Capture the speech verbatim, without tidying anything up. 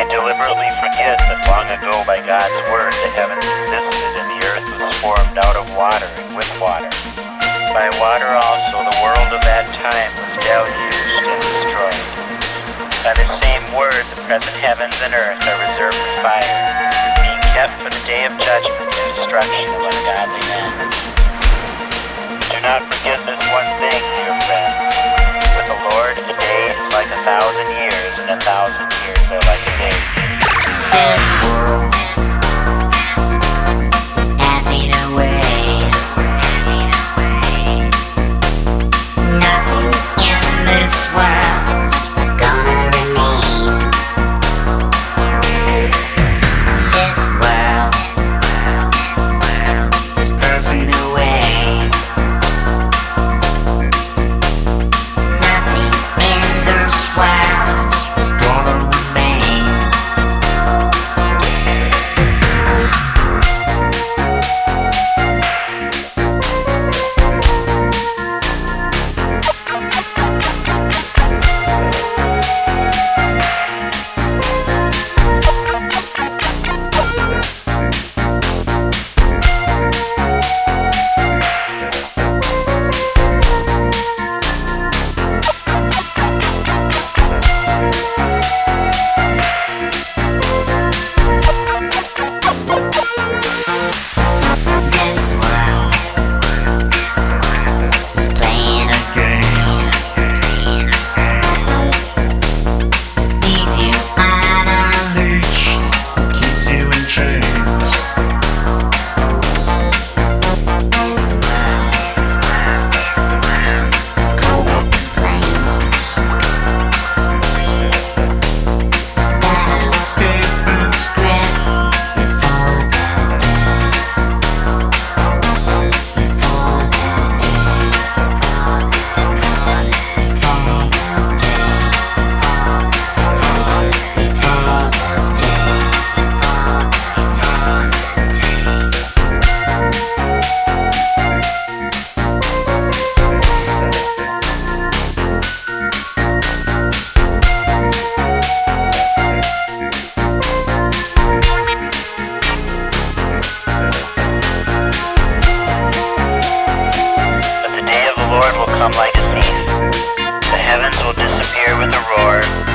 They deliberately forget that long ago by God's word the heavens existed and the earth was formed out of water and with water. By water also the world of that time was deluged and destroyed. By the same word the present heavens and earth are reserved for fire, being kept for the day of judgment and destruction of ungodly men. Do not forget this one thing, dear friends. With the Lord, a day is like a thousand years, and a thousand years are like a day. This world is passing away. Nothing in this world is gonna remain. This world is passing away. Nothing in this world is gonna remain. This world is playing a game. Leaves you on a leash, keeps you in chains. This world go up in flames. Gotta escape its grip before that day. Before that day. Before that day. Before that But the day of the Lord will come like a thief. The heavens will disappear with a roar,